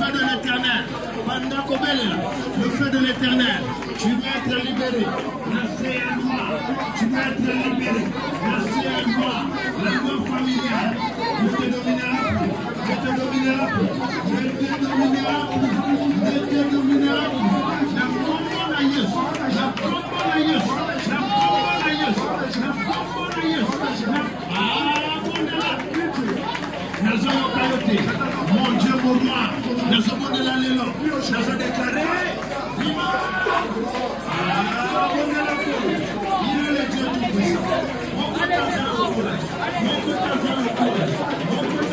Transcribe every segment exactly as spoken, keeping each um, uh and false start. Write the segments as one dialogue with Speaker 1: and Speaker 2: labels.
Speaker 1: feu de l'éternel. Le feu de l'éternel. Tu dois être libéré. Merci à moi. Tu dois être libéré. Merci à moi. La loi familiale. Je te dominera. Je te dominera. Je te dominera. Je te dominera. La combo na yes. La combo na yes. La combo na yes. La combo na yes. Ah, bon là. Nazo kayote. Mon Dieu pour moi. Nazo de la lélo. Nazo déclaré. Ah, bon là. Il est le Dieu tout puissant. Mon Dieu t'en Mon Dieu t'en Mon Dieu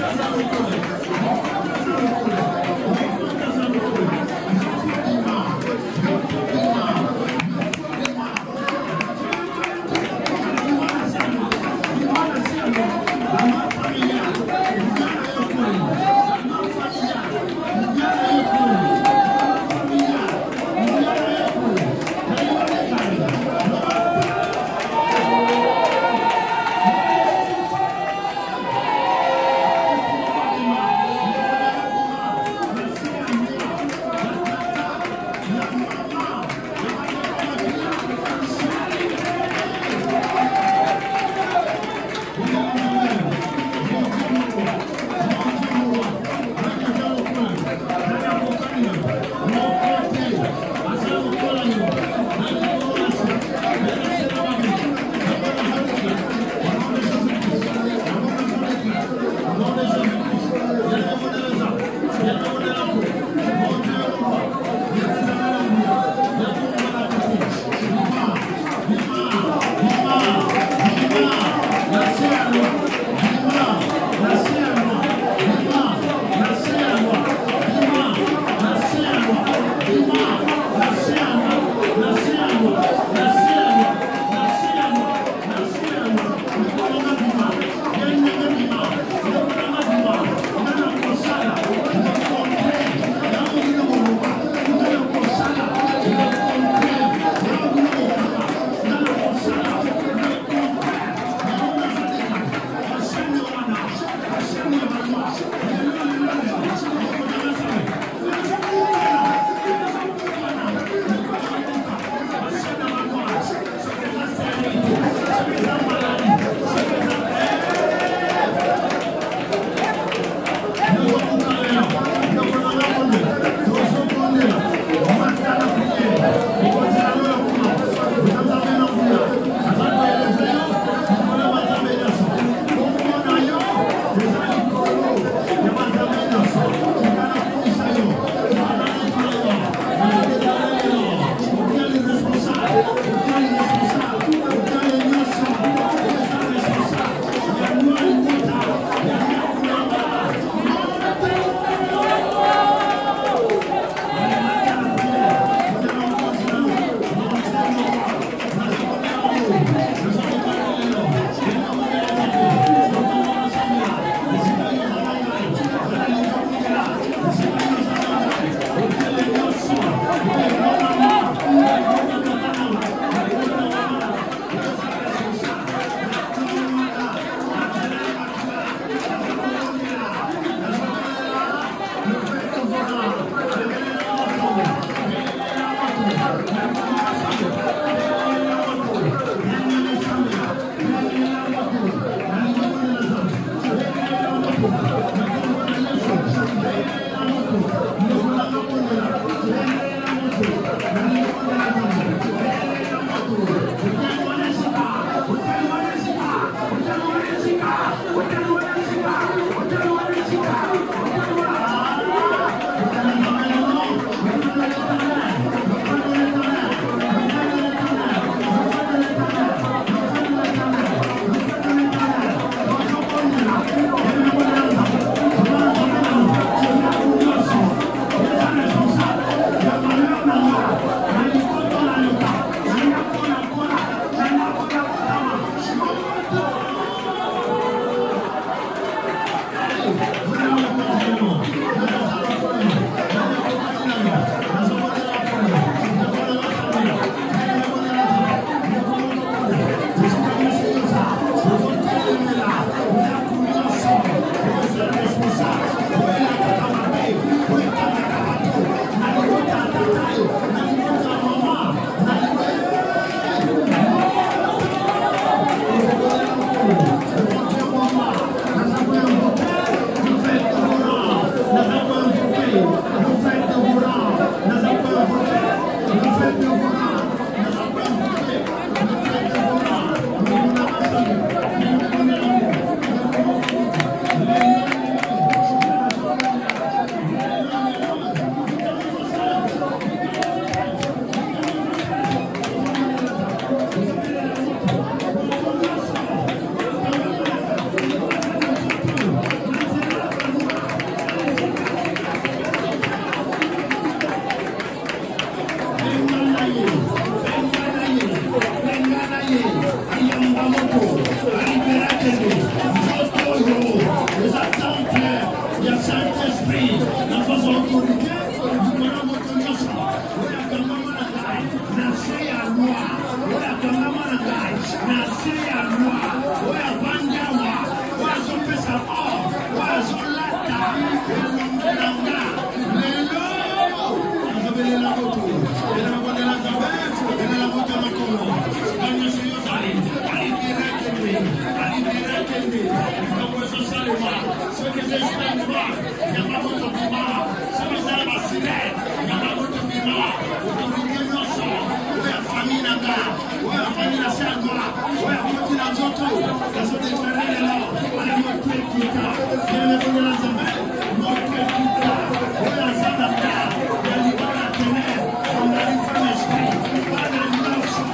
Speaker 1: Saint-Esprit, la force autorité, nous avons votre notion. Oui, à Kamamanakai, Nassé à moi. Oui, à Kamamanakai, Nassé à moi. Oui, à Bandiawa. Oui, à son pesa or. Oui, à son lata. Langa. Lelo. Vous avez la moto. Et la moto de la cabane. Et la moto de la colo. Gagné sur Yosali. Alibera Kendi. Alibera Kendi. Comme ça, ça les voit. Ceux qui espèrent voir. Il n'y a pas votre pouvoir. Ceux qui savent vacciner. Il n'y a pas votre pouvoir. Autorité non sort. Oui, à famille Nanga. Oui, à famille la Sagora. Oui, à famille la Zoto. La Zoto de Ferrer là. On a notre Kita. Bien le bon de la Zambé. Notre Kita. Oui, à Zadaka. Il y a l'Iban la Ténèbre. On a une femme esprit. Pas de l'innovation.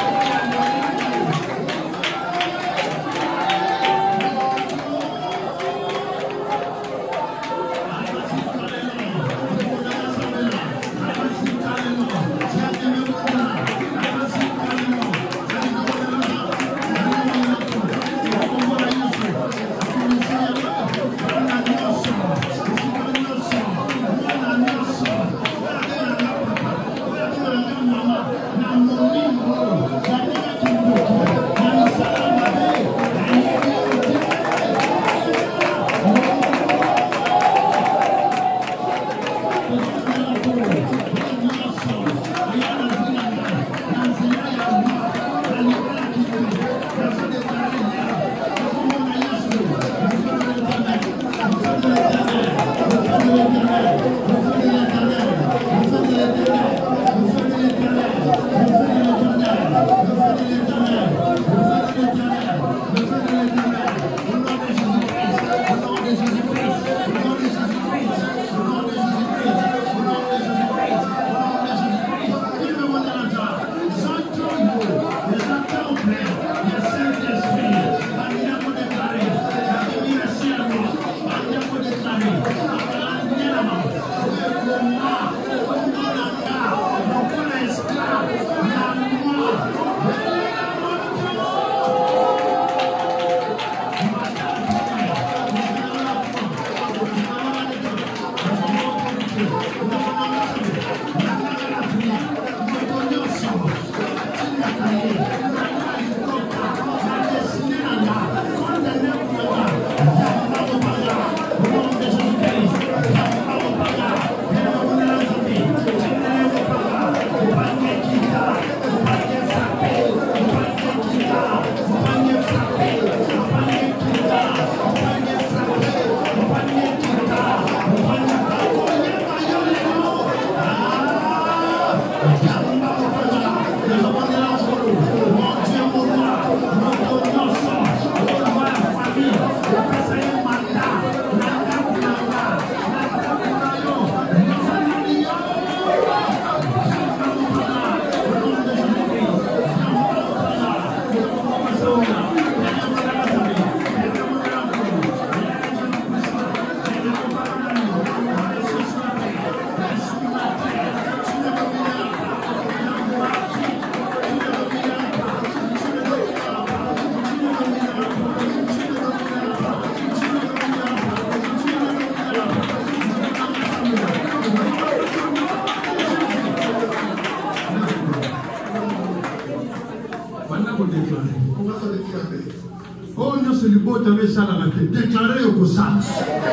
Speaker 2: Déclarer au Kosan.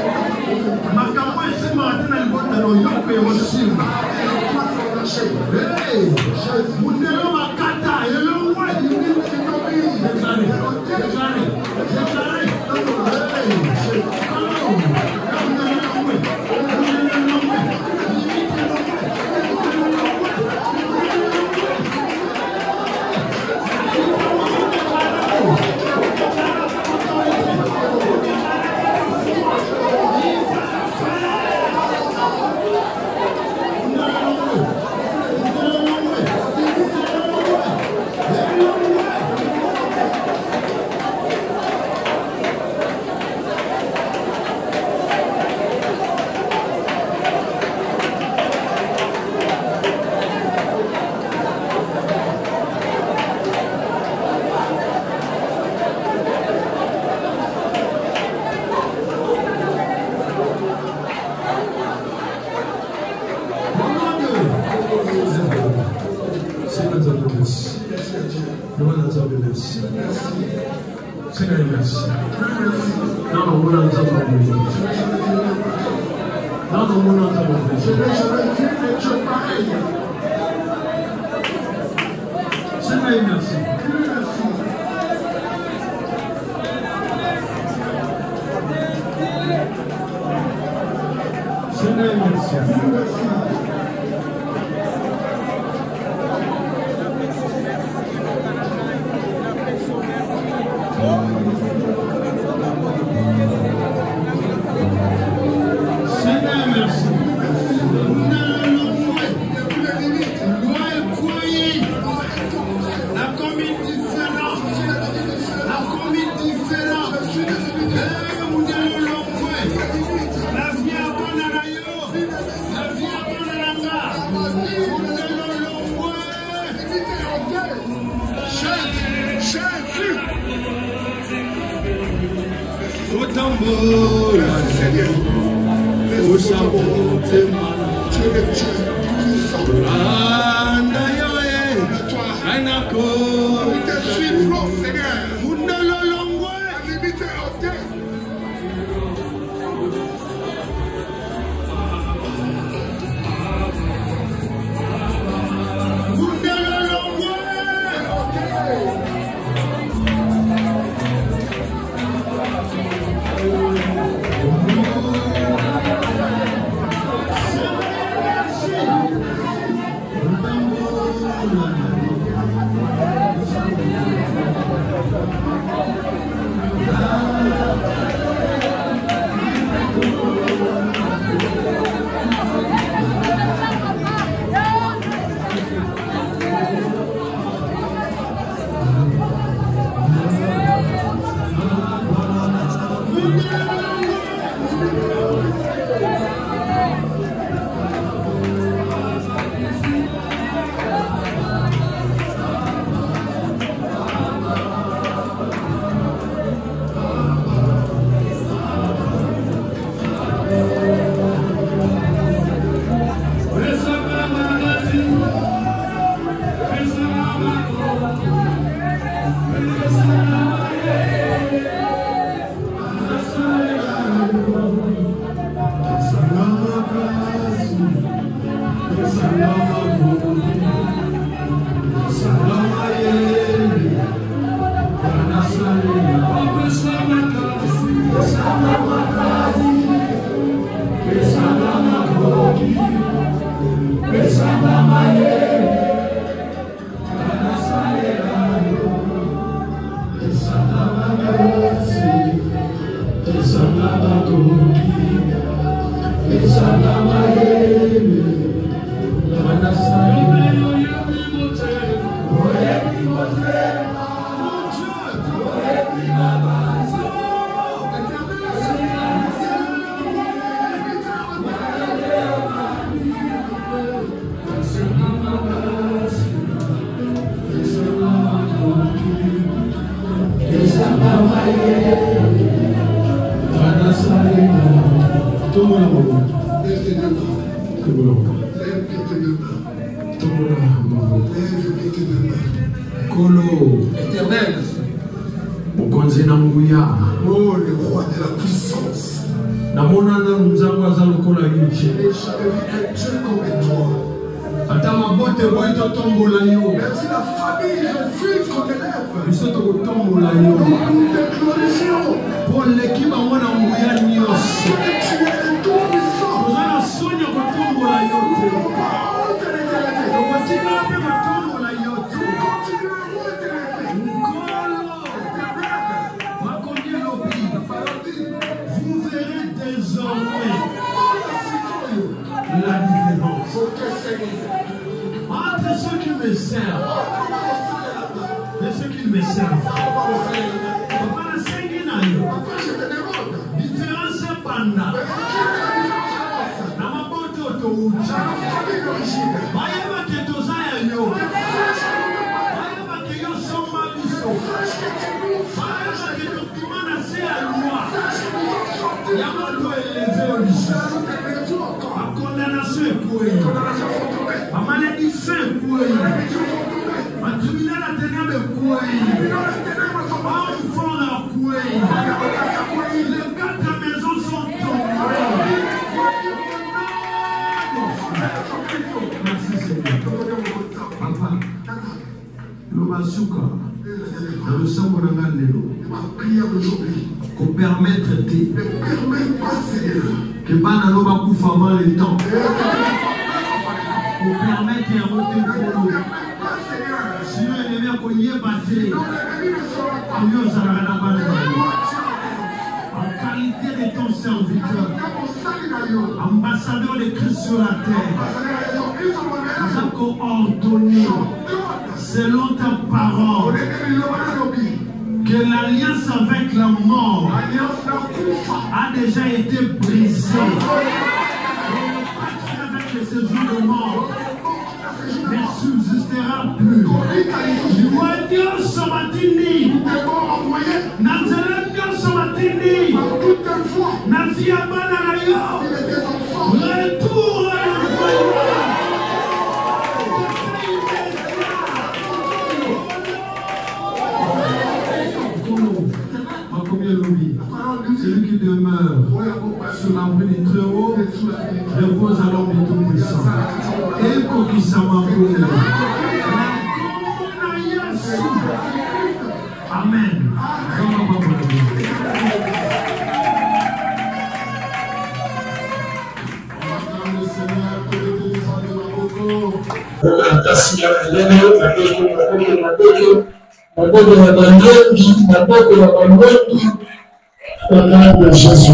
Speaker 2: Ma campagne, c'est maintenant le bon de l'Oyok et aussi. Hey, vous n'avez pas kata, et le roi, il dit que c'est déclaré, déclaré, déclaré. Hey, merci. Seigneur, merci. Dans le monde entier, dans le monde entier, je vais vivre des choses pareilles. Seigneur, merci. Seigneur, merci.
Speaker 1: tribunal a tenu de quoi? Enfant à quoi? Les quatre maisons sont tombées. Merci Seigneur. Papa, le basuka, dans le sang de la ma prière d'aujourd'hui, qu'on permette de que Bana no va couper avant le temps. Qu'on permette de monter pour nous. Sinon, il est bien qu'on y ait battu. En qualité de ton serviteur, ambassadeur de Christ sur la terre, nous avons ordonné, selon ta parole, que l'alliance avec la mort a déjà été brisée. Le pacte avec le séjour de mort ne subsistera plus. Dieu Sabatini, Nazareth Dieu Sabatini, Nazia Bananayo, retour à l'envoyeur. Celui qui demeure sous l'abri du Très-Haut repose à l'homme du Tout-Puissant. Et pour qui s'en va pour Amen.
Speaker 2: Au nom de Jésus.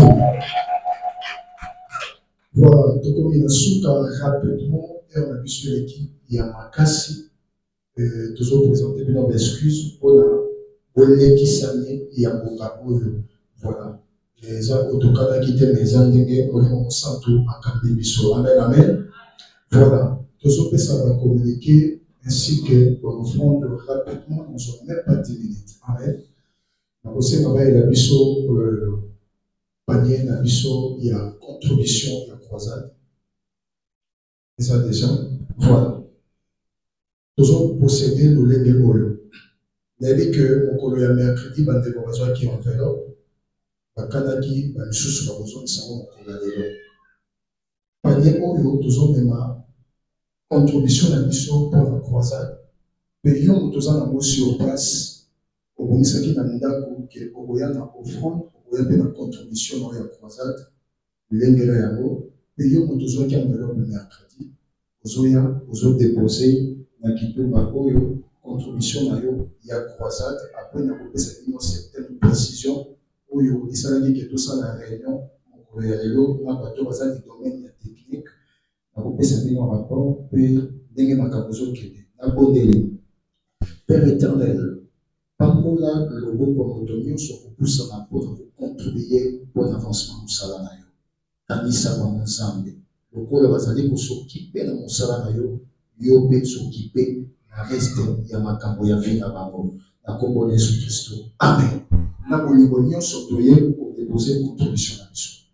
Speaker 2: Voilà, donc comme il a souka rapidement, et on a vu sur l'équipe, il y a Makassi, toujours présenté une excuse pour la qui s'année, il y a Bokaboyo. Voilà. Les autocars qui étaient les Andégués, on sent tout en Kambibiso. Amen, amen. Voilà. Toujours ça va communiquer ainsi que pour répondre rapidement, nous sommes même pas dix minutes. Amen. Aussi, il y a biso panier, il y a contribution, il y a croisade. Et ça déjà, voilà. Toujours posséder le lait de l'eau. Il a dit que mon collègue a mercredi, il y a des besoins qui ont fait l'eau. Il y a Kanaki, il y a des choses qui ont besoin de savoir mon collègue. Panier, il toujours même contribution à biso pour la croisade. Mais il y a un mot sur place. Au bout de la ndako ke oboya na offrande oboya pe na contribution na ya croisade lengera yango pe yo moto zo ki enveloppe mercredi ozoya ozo déposer na kitumba oyo contribution na yo ya croisade après na kopesa une certaine précision oyo isalaki ke tout ça la réunion ko ya lelo na bato bazali domaine ya technique na kopesa une rapport pe ndenge makambo zo kende na bondeli Père éternel. Pamola le beau comme nous sur pousse na pour contribuer pour l'avancement du salanayo. Kanisa wa Nzambe. Le col bazali ko s'occuper na salanayo, yo pe s'occuper na reste ya makambo ya vie na bango. Na kombo de Jésus Christ. Amen. Na bolingo nyonso toye ko déposer contribution na biso.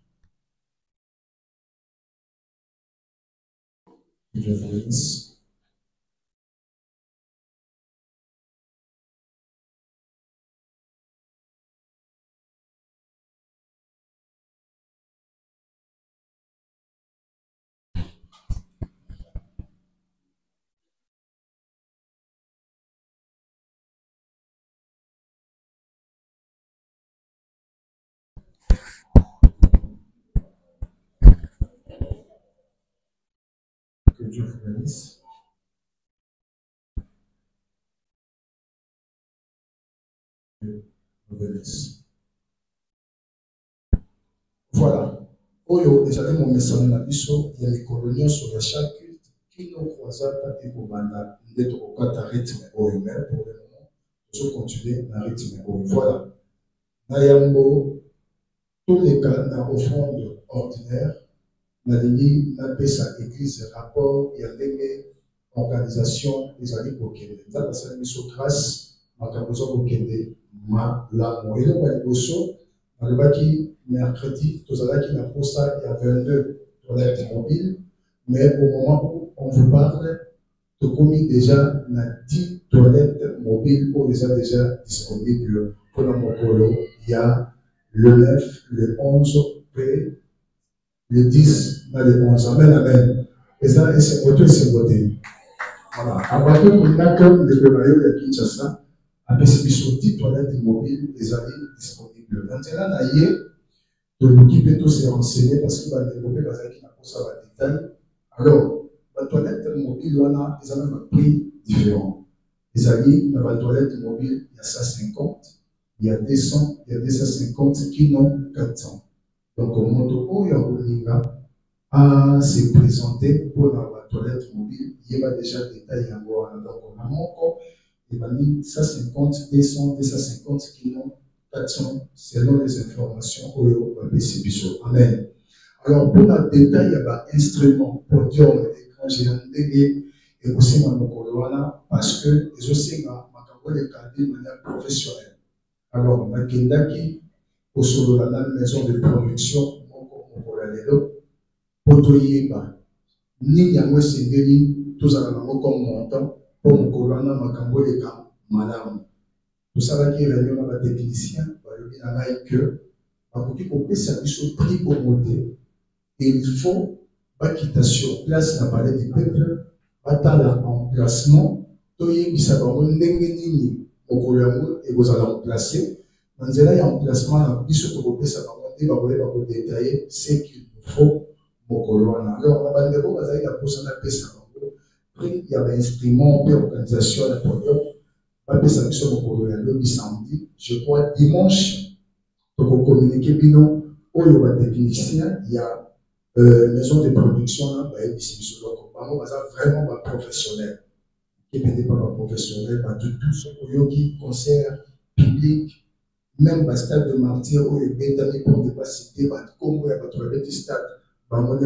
Speaker 2: Je vous remercie. Que Dieu vous bénisse. Dieu vous bénisse. Voilà. Oyo, déjà, mon message na biso, il y a les coloniaux sur la chaque culte qui nous croisent et pour banda, d'être au quatre rythme oyo, mais pour le moment, je continue à rythme oyo. Voilà. Nayambo, tous les cas, dans offrande ordinaire, Nalingi n'a pas sa église rapport et avec organisation des alliés pour Kende. Dans la salle de grâce, ma capozo pour Kende, ma la moelle ou elle bosso, dans le baki mercredi, tous les qui n'a pas ça, il y a vingt-deux toilettes mobiles, mais au moment où on vous parle, commis déjà dix toilettes mobiles pour déjà déjà disponibles pour le Mokolo. Il y a le neuf, le onze, puis le dix, le onze. Amen, amen. Et ça, c'est votre c'est votre. Voilà. À partir de là, comme le Pémayo de Kinshasa, avec ces dix toilettes mobiles, les années disponibles. Maintenant, là, il y a de l'occuper tous ces renseigner parce qu'il va développer parce qu'il n'a pas ça va détail. Alors, la toilette mobile, on a des un prix différents. Les alliés, dans la toilette mobile, il y a cent cinquante, il y a deux cents, il y a deux cent cinquante qui n'ont quatre cents. Donc, au Motopo, il y a un à se présenter pour la toilette mobile. Il y a déjà des détails en gros. Donc, on a encore, il va dire cent cinquante, deux cents, deux cent cinquante qui n'ont quatre cents selon les informations au P. Amen. Alors, pour le détail, il y a un instrument pour dire l'écran géant et aussi dans le parce que les aussi dans le cadre de manière professionnelle. Alors, on a qui au solo dans la maison de production, pour Potoyeba, ni yango sengeli, tous à la comme montant, pour mon colonna, ma cambo de cam, madame. Tout ça qui est réunion avec les techniciens, il y en a que, pour qu'on service au prix pour monter, il faut pas quitter sur place la palais du peuple, battre l'emplacement, toyer qui s'abonne n'engeni, au colonna, et vous allez remplacer. Dans il y a un emplacement, la biche au côté, ça va monter, va voler, va détailler ce qu'il nous faut. Alors, on va dire que la personne a fait ça. Il y a un instrument, une organisation, un podium. Pas ça que sur le samedi, je crois dimanche, pour communiquer bino, où il y a des techniciens, il y a une maison de production, là, il y a vraiment pas professionnel. Qui n'est pas professionnel, pas du tout, ce qui concert public, même le stade de martyr, où il y a des pour ne pas citer, comme il y a des stades. Donc,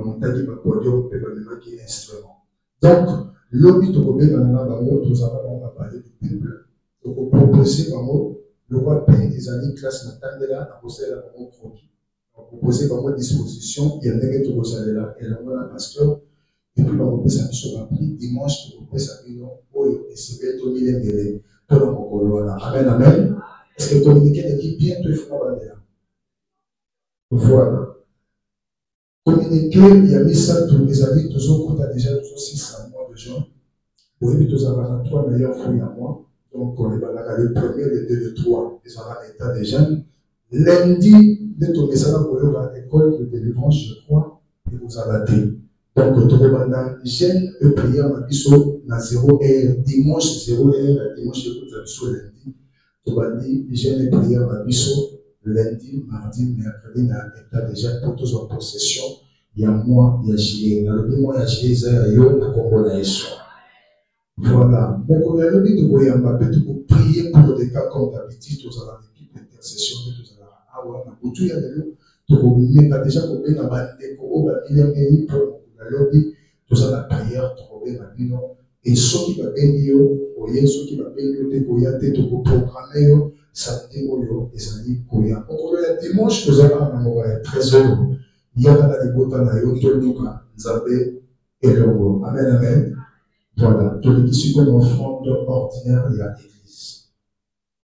Speaker 2: l'objet de Robert Ganana Bango, nous avons parlé du peuple. Donc, on proposait Bango, le roi paye des années classe Natandela, à poser la Bango Kroki. On proposait Bango disposition, il y a un nègre de Rosalela, et l'on a un pasteur, et puis Bango paye sa mission appris, dimanche, Bango paye sa mission, et c'est bien tout mille mêlés, pour le Mokolo. Amen, amen. Est-ce que communiquer l'équipe bientôt, il faut pas aller là? Voilà. Communiquer, il y a mis ça, tous les amis, tous au compte, déjà six cents mois de gens. Oui, tous avoir trois meilleurs fruits à moi. Donc, on est le premier, le deux, le trois, ils ont un état des jeunes. Lundi, de tourner ça dans l'école de délivrance, je crois, et vous avez donc, tout le monde, jeune et prière, on a biso, na zéro heure, dimanche, zéro heure, dimanche, écoute, la biso lundi. Tout le monde, jeune et prière, on a biso. Lundi, mardi, mercredi, na état déjà pour tous en possession. Il y a moi, il y a J. Dans le mois, il y a J. Il y a Yo, le Congo Naïso. Voilà. Donc, on a le but de prier pour des cas comme d'habitude, tous à l'équipe d'intercession, tous à la Awa, na Boutou, il y a des lots. Donc, on a déjà coupé la bande de Kobo, il y a des lots pour la lobby, tous à la prière, trouver la bino. Et ceux qui va bénir, ceux qui va bénir, il y a des programmés. Samedi, les amis, Koya. Donc, le dimanche, nous avons un trésor. Il y a des botans à Yotonuka, Nzabé et le Amen, amen. Voilà. Tous les qui suivent l'offrande ordinaire, il y a l'église.